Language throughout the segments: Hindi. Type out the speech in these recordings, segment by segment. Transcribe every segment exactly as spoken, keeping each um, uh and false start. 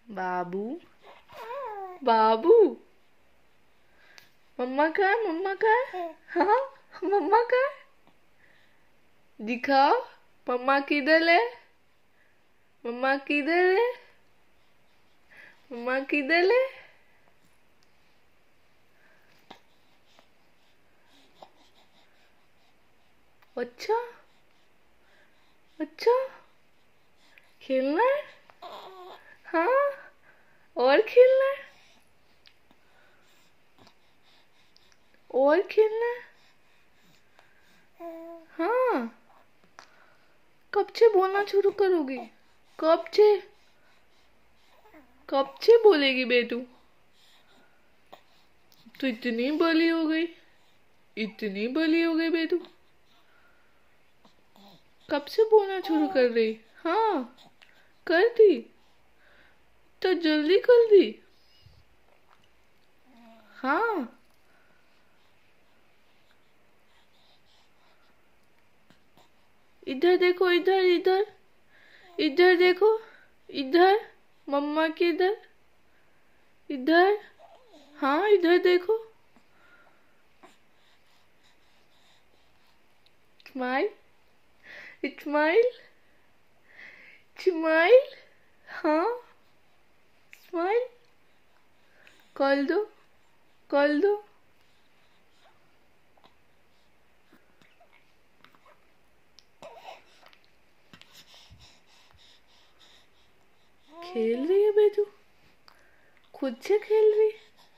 बाबू बाबू मम्मा का है, मम्मा का है, हाँ मम्मा का है, दिखाओ मम्मा किधर है, मम्मा किधर है, मम्मा किधर है। अच्छा अच्छा खेलना है, हाँ और खेलना है, और खेलना है, हाँ कब से बोलना शुरू करोगी, कब से कब से बोलेगी बेटू, तो इतनी बड़ी हो गई, इतनी बड़ी हो गई बेटू, कब से बोलना शुरू कर रही, हाँ कर दी, तो जल्दी कर दी, हाँ इधर देखो, इधर इधर इधर देखो, इधर मम्मा के इधर, इधर हाँ इधर देखो, स्माइल स्माइल स्माइल, हाँ स्माइल कर दो, कर दो, खेल रही है बेटू, खुद से खेल रही,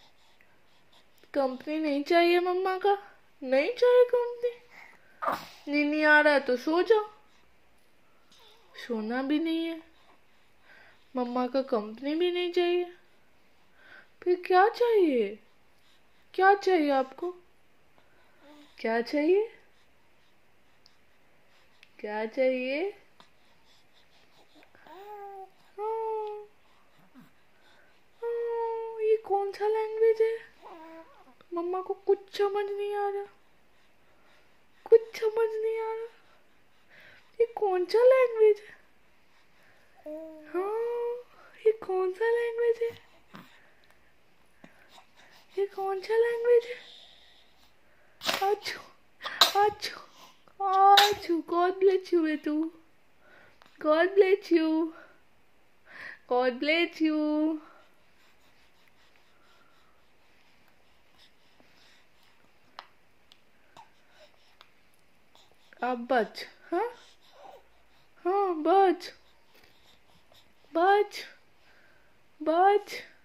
कंपनी नहीं चाहिए मम्मा का, नहीं चाहिए कंपनी, नींद नहीं आ रहा है तो सो जाओ, सोना भी नहीं है, मम्मा का कंपनी भी नहीं चाहिए, फिर क्या चाहिए, क्या चाहिए आपको, क्या चाहिए, क्या चाहिए, हाँ, हाँ, ये कौन सा लैंग्वेज है, मम्मा को कुछ समझ नहीं आ रहा, कुछ समझ नहीं आ रहा, ये कौन सा लैंग्वेज है, हाँ ये कौन सा लैंग्वेज है, ये कौन सा लैंग्वेज है, achoo achoo achoo, God bless you बेटू, God bless you, God bless you, अब बच, हाँ हाँ बच बच बच।